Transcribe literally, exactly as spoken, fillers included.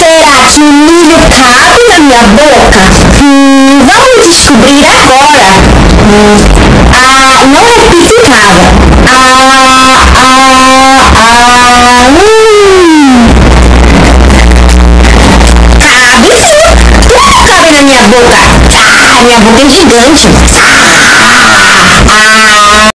Será que o milho cabe na minha boca? Hum, vamos descobrir agora. Hum, ah, não é picada. Ah, ah, ah, hum. Cabe sim. Claro que cabe na minha boca. Ah, minha boca é gigante.